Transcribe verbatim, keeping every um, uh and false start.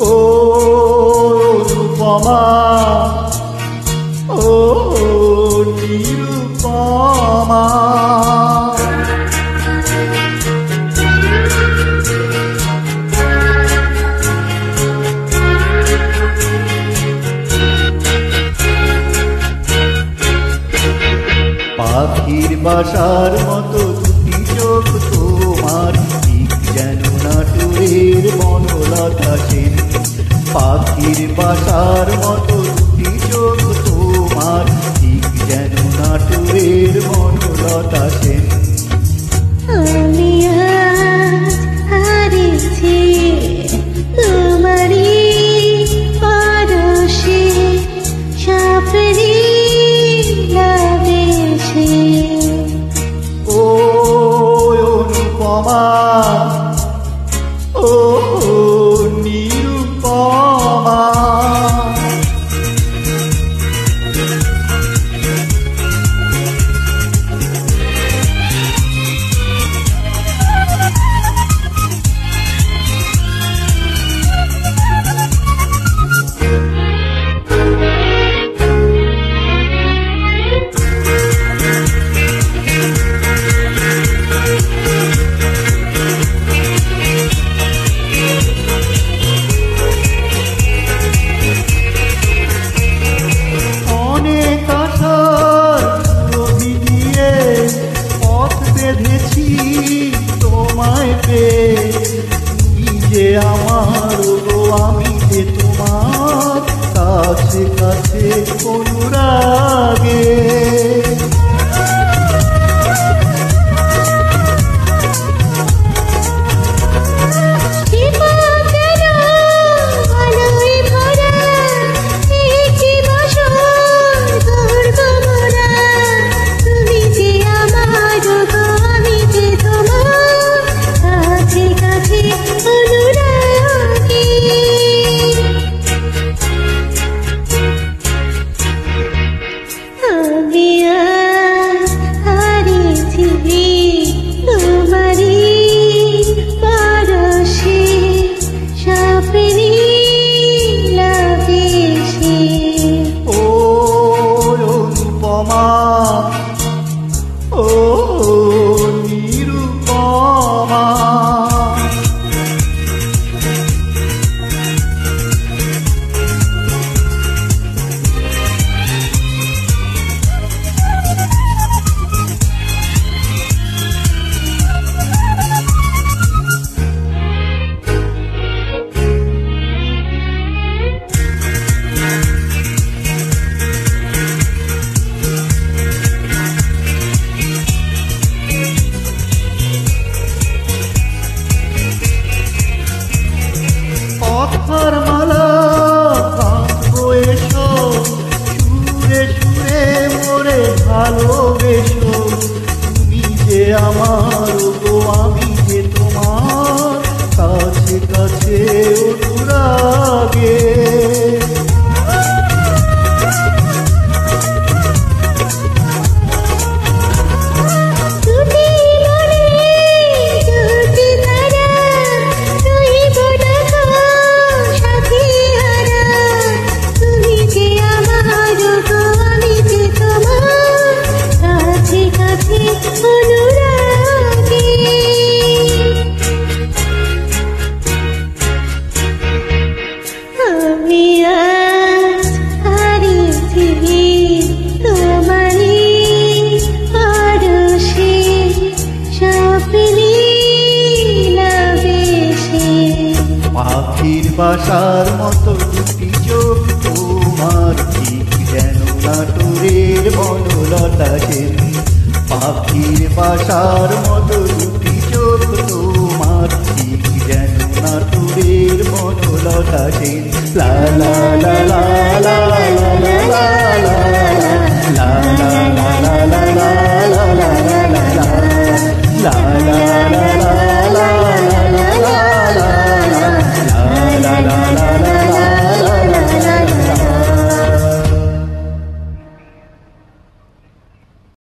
ও রূপমা, ও নিরুপমা। পাখির বাসার মতো দুটি চোখ তোমার, ঠিক যেন নাটুরের বনলতা সেন। পাখির বাসার মতো দুটি চোখ তোমার, ঠিক যেন নাটুরের বনলতা সেন। আমি আজ হারিয়েছি তোমারই পরশে, স্বপ্নে লাভেছে। ও অনুপমা, ও নিরুপমা। তোমায় পেয়ে তুমি যে আমার, গো আমি যে তোমার, কাছে কাছে অনুরাগে। ও নিরুপমা। কথার মালা গাঁথবো এসো, সুরে সুরে মোরে ভালোবেসো। তুমি যে আমার, গো আমি যে তোমার, কাছে কাছে অনুরাগে। পাখির বাসার মতো দুটি চোখ তোমার, ঠিক যেন নাটুরের বনলতা সেন। পাখির বাসার মতো দুটি চোখ তোমার, ঠিক যেন নাটুরের বনলতা সেন। লা লা লা লা লা।